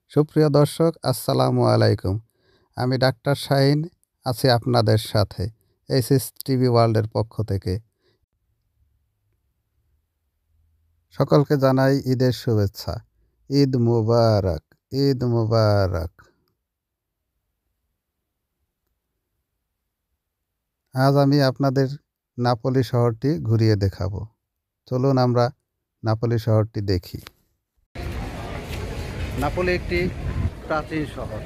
সুপ্রিয় দর্শক, আসসালামু আলাইকুম। আমি ডাক্তার শাহিন আছি আপনাদের সাথে এসএস টিভি ওয়ার্ল্ডের পক্ষ থেকে। সকলকে জানাই ঈদের শুভেচ্ছা। ঈদ মুবারক, ঈদ মুবারক। আজ আমি আপনাদের নাপোলি শহরটি ঘুরিয়ে দেখাবো। চলুন আমরা নাপোলি শহরটি দেখি। নাপোলি একটি প্রাচীন শহর,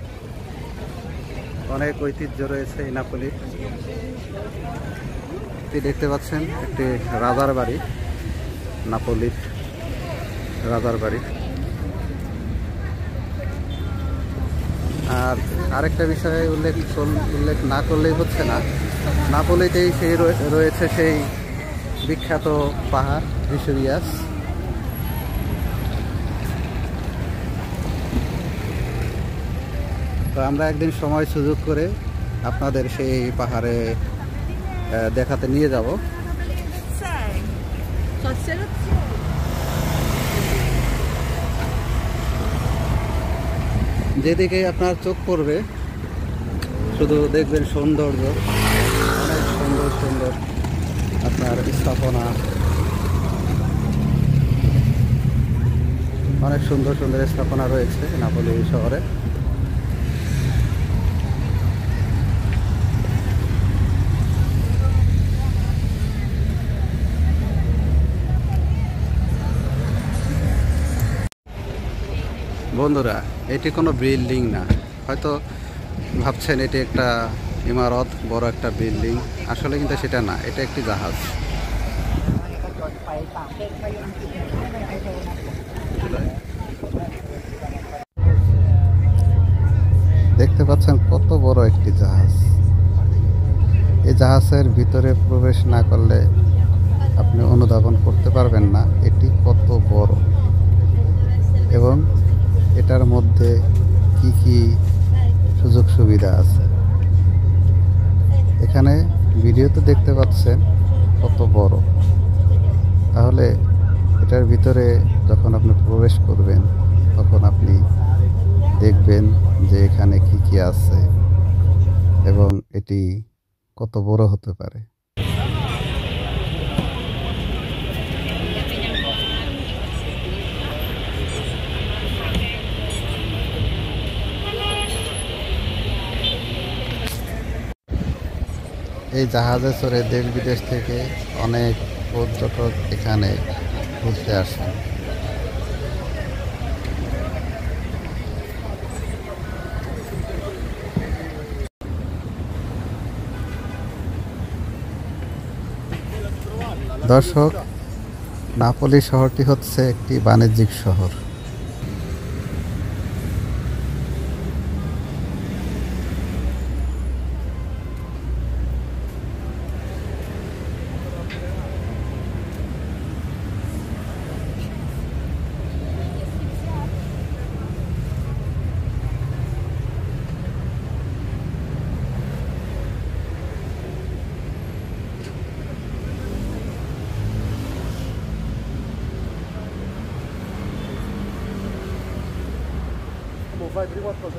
অনেক ঐতিহ্য রয়েছে এই নাপোলির। দেখতে পাচ্ছেন একটি রাজার বাড়ি, নাপোলির রাজার বাড়ি। আর আরেকটা বিষয়ে উল্লেখ না করলেই হচ্ছে না, নাপোলিতেই সেই রয়েছে সেই বিখ্যাত পাহাড় ভিসুভিয়াস। তো আমরা একদিন সময় সুযোগ করে আপনাদের সেই পাহাড়ে দেখাতে নিয়ে যাব। যেদিকে আপনার চোখ পড়বে শুধু দেখবেন সৌন্দর্য, অনেক সুন্দর সুন্দর আপনার স্থাপনা, অনেক সুন্দর সুন্দর স্থাপনা রয়েছে নাপোলি শহরে। বন্ধুরা, এটি কোনো বিল্ডিং না, হয়তো ভাবছেন এটি একটা ইমারত, বড় একটা বিল্ডিং, আসলে কিন্তু সেটা না, এটা একটি জাহাজ। দেখতে পাচ্ছেন কত বড় একটি জাহাজ। এই জাহাজের ভিতরে প্রবেশ না করলে আপনি অনুধাবন করতে পারবেন না এটি কত বড় এবং এটার মধ্যে কি কি সুযোগ সুবিধা আছে। এখানে ভিডিওতে দেখতে পাচ্ছেন কত বড়, তাহলে এটার ভিতরে যখন আপনি প্রবেশ করবেন তখন আপনি দেখবেন যে এখানে কি কি আছে এবং এটি কত বড় হতে পারে। এই জাহাজে চড়ে দেশ বিদেশ থেকে অনেক পর্যটক এখানে ঘুরতে আসেন। দর্শক, নাপোলি শহরটি হচ্ছে একটি বাণিজ্যিক শহর। Vai prima cosa.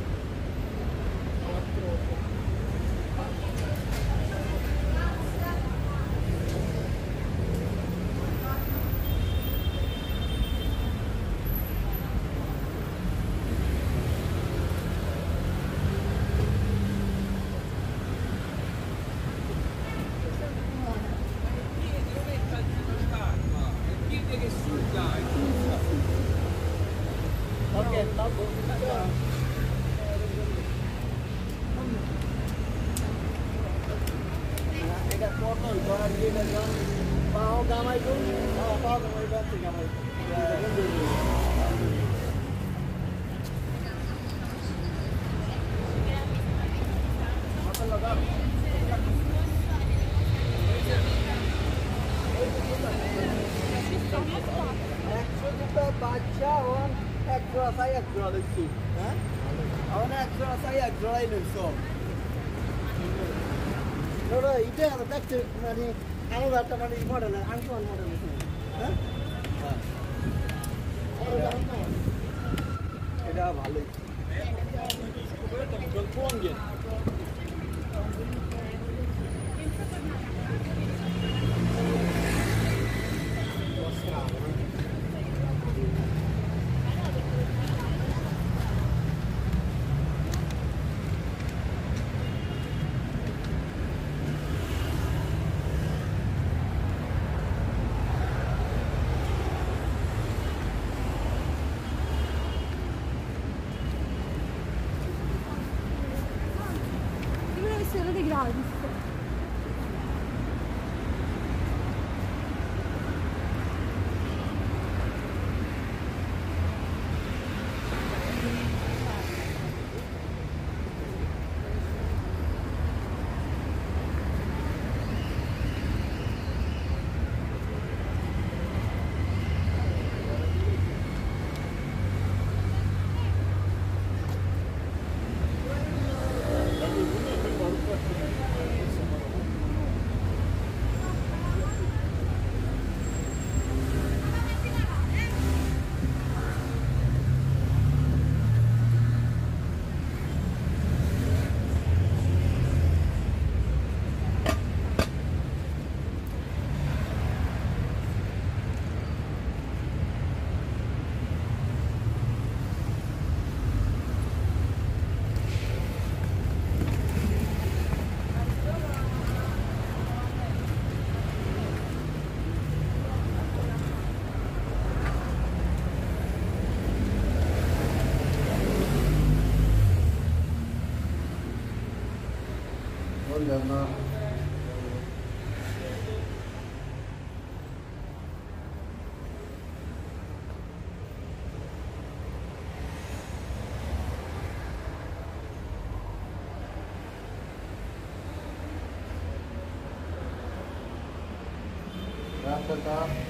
বাচ্চা ওন এক জোড়া চাই, এক জোড়া দিচ্ছি। হ্যাঁ, আমার এক জোড়া চাই, এক জোড়াই নিচ্ছ। এটা দেখতে মানে আলাদা একটা মানে মডেল, আনকমন মডেল। হ্যাঁ, এটা Gratis. Buongiorno. Grazie.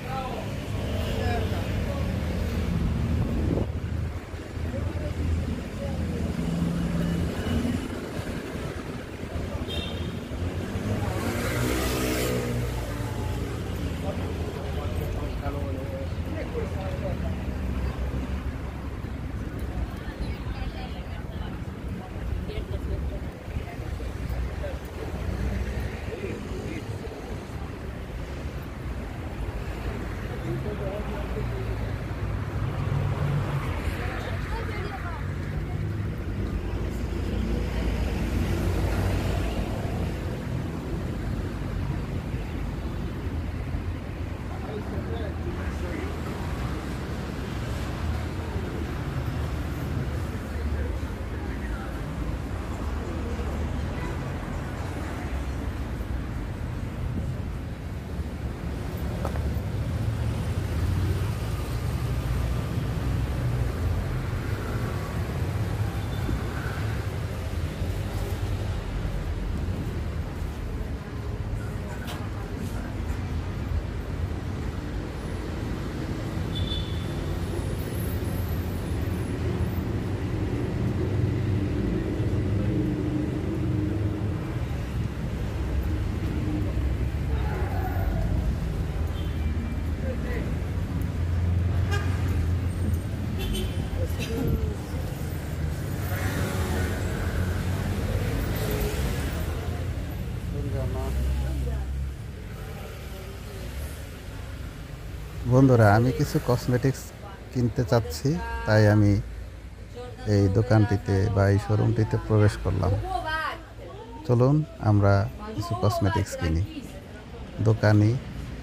বন্ধুরা, আমি কিছু কসমেটিক্স কিনতে চাচ্ছি, তাই আমি এই দোকানটিতে বা এই শোরুমটিতে প্রবেশ করলাম। চলুন আমরা কিছু কসমেটিক্স কিনি। দোকানি,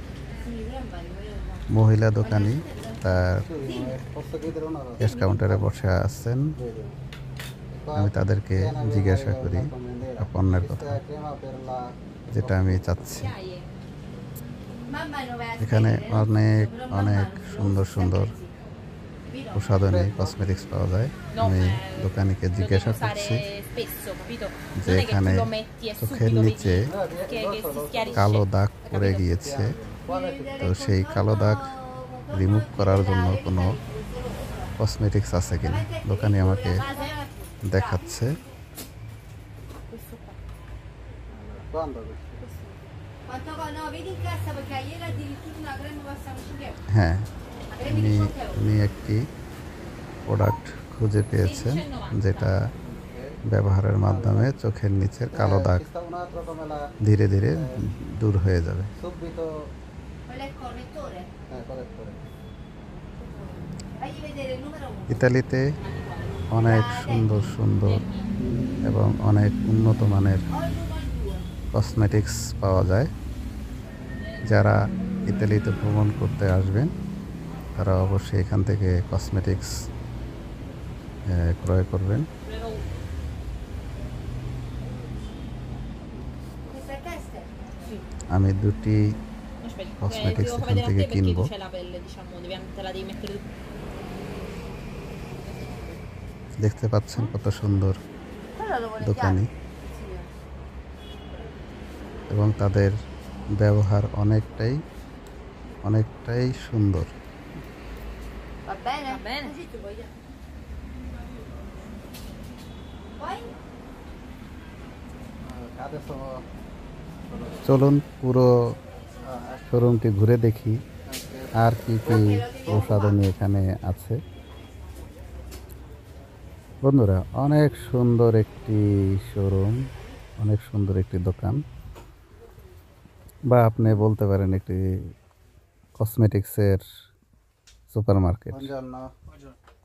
মহিলা দোকানি তার ক্যাশ কাউন্টারে বসে আছেন। আমি তাদেরকে জিজ্ঞাসা করি পণ্যের কথা, যেটা আমি চাচ্ছি। এখানে অনেক অনেক সুন্দর সুন্দর প্রসাধনী কসমেটিক্স পাওয়া যায়। আমি দোকানিকে জিজ্ঞাসা করছি যে এখানে চোখের নিচে কালো দাগ পড়ে গিয়েছে, তো সেই কালো দাগ রিমুভ করার জন্য কোনো কসমেটিক্স আছে কিনা। দোকানি আমাকে দেখাচ্ছে। হ্যাঁ, উনি একটি প্রোডাক্ট খুঁজে পেয়েছেন, যেটা ব্যবহারের মাধ্যমে চোখের নিচের কালো দাগ ধীরে ধীরে দূর হয়ে যাবে। ইতালিতে অনেক সুন্দর সুন্দর এবং অনেক উন্নত মানের কসমেটিক্স পাওয়া যায়। যারা ইতালিতে ভ্রমণ করতে আসবেন তারা অবশ্যই এখান থেকে কসমেটিক্স ক্রয় করবেন। আমি দুটি কসমেটিক্স এখান থেকে কিনবো। দেখতে পাচ্ছেন কত সুন্দর দোকানি, এবং তাদের ব্যবহার অনেকটাই সুন্দর। চলুন পুরো শোরুমটি ঘুরে দেখি আর কি কি প্রসাধনী এখানে আছে। বন্ধুরা, অনেক সুন্দর একটি শোরুম, অনেক সুন্দর একটি দোকান, বা আপনি বলতে পারেন একটি কসমেটিক্সের সুপার মার্কেট।